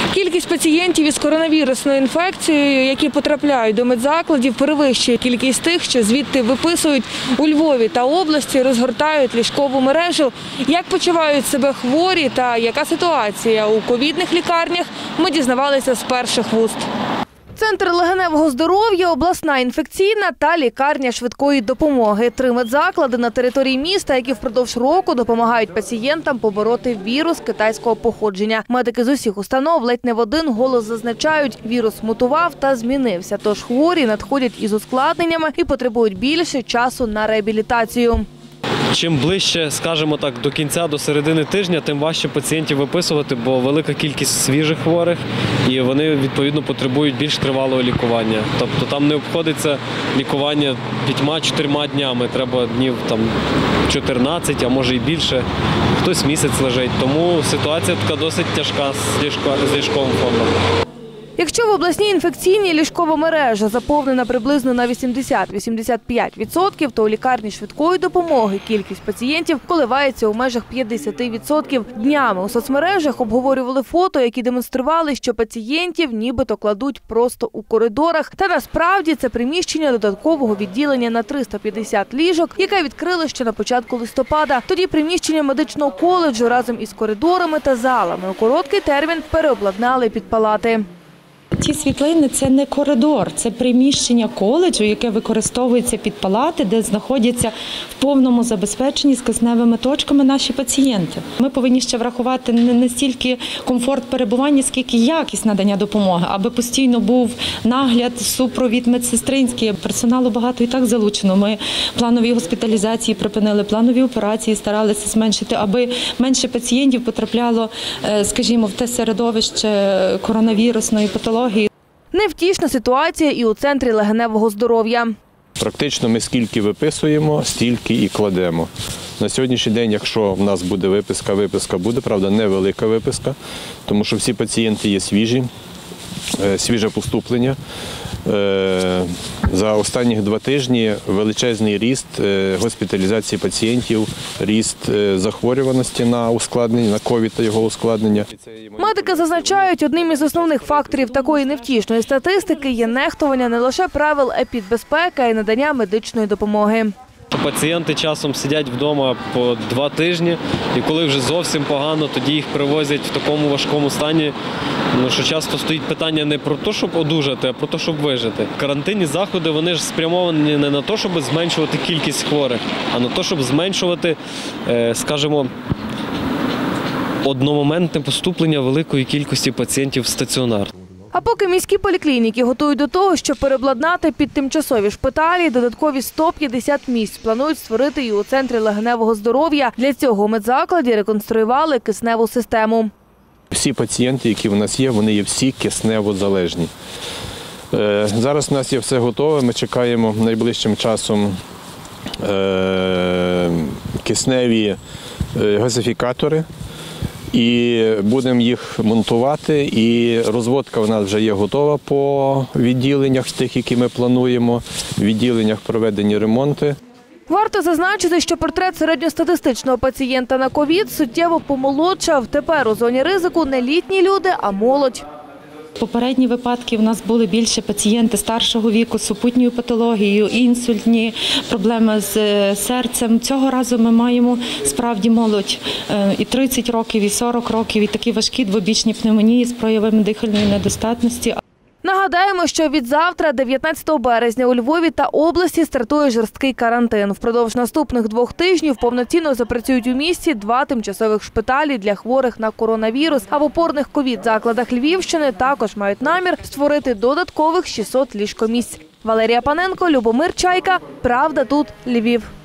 Кількість пацієнтів із коронавірусною інфекцією, які потрапляють до медзакладів, перевищує кількість тих, що звідти виписують. У Львові та області розгортають ліжкову мережу. Як почувають себе хворі та яка ситуація у ковідних лікарнях, ми дізнавалися з перших вуст. Центр легеневого здоров'я, обласна інфекційна та лікарня швидкої допомоги. 3 медзаклади на території міста, які впродовж року допомагають пацієнтам побороти вірус китайського походження. Медики з усіх установ ледь не в один голос зазначають, вірус мутував та змінився, тож хворі надходять із ускладненнями і потребують більше часу на реабілітацію. Чим ближче, скажімо так, до кінця, до середини тижня, тим важче пацієнтів виписувати, бо велика кількість свіжих хворих і вони, відповідно, потребують більш тривалого лікування. Тобто там не обходиться лікування 5-4 днями, треба днів 14, а може і більше, хтось місяць лежить. Тому ситуація така досить тяжка з ліжковим фондом. Якщо в обласній інфекційній ліжкова мережа заповнена приблизно на 80-85%, то у лікарні швидкої допомоги кількість пацієнтів коливається у межах 50%. Днями у соцмережах обговорювали фото, які демонстрували, що пацієнтів нібито кладуть просто у коридорах. Та насправді це приміщення додаткового відділення на 350 ліжок, яке відкрили ще на початку листопада. Тоді приміщення медичного коледжу разом із коридорами та залами у короткий термін переобладнали під палати. Ті світлини – це не коридор, це приміщення коледжу, яке використовується під палати, де знаходяться в повному забезпеченні з кисневими точками наші пацієнти. Ми повинні ще врахувати не стільки комфорт перебування, скільки якість надання допомоги, аби постійно був нагляд, супровід медсестринський. Персоналу багато і так залучено. Ми планові госпіталізації припинили, планові операції старалися зменшити, аби менше пацієнтів потрапляло, скажімо, в те середовище коронавірусної патології. Невтішна ситуація і у центрі легеневого здоров'я. Практично ми скільки виписуємо, стільки і кладемо. На сьогоднішній день, якщо в нас буде виписка буде, правда, невелика виписка, тому що всі пацієнти є свіжі, свіже поступлення. За останні 2 тижні величезний ріст госпіталізації пацієнтів, ріст захворюваності на ускладнення, на ковід та його ускладнення. Медики зазначають, одним із основних факторів такої невтішної статистики є нехтування не лише правил епідбезпеки, а й надання медичної допомоги. Пацієнти часом сидять вдома по 2 тижні, і коли вже зовсім погано, тоді їх привозять в такому важкому стані, що часто стоїть питання не про те, щоб одужати, а про те, щоб вижити. Карантинні заходи, вони ж спрямовані не на те, щоб зменшувати кількість хворих, а на те, щоб зменшувати, скажімо, одномоментне поступлення великої кількості пацієнтів в стаціонар. А поки міські поліклініки готують до того, щоб переобладнати під тимчасові шпиталі, додаткові 150 місць планують створити і у центрі легеневого здоров'я. Для цього у медзакладі реконструювали кисневу систему. Всі пацієнти, які в нас є, вони є всі кисневозалежні. Зараз у нас є все готове, ми чекаємо найближчим часом кисневі газифікатори. І будемо їх монтувати, і розводка в нас вже є готова по відділеннях, тих, які ми плануємо, в відділеннях проведені ремонти. Варто зазначити, що портрет середньостатистичного пацієнта на ковід суттєво помолодшав. Тепер у зоні ризику не літні люди, а молодь. Попередні випадки у нас були більше пацієнти старшого віку з супутньою патологією, інсультні, проблеми з серцем. Цього разу ми маємо справді молодь і 30 років, і 40 років, і такі важкі двобічні пневмонії з проявами дихальної недостатності. Нагадаємо, що від завтра, 19 березня, у Львові та області стартує жорсткий карантин. Впродовж наступних 2 тижнів повноцінно запрацюють у місті 2 тимчасових шпиталі для хворих на коронавірус. А в опорних ковід-закладах Львівщини також мають намір створити додаткових 600 ліжкомісць. Валерія Паненко, Любомир Чайка. Правда тут, Львів.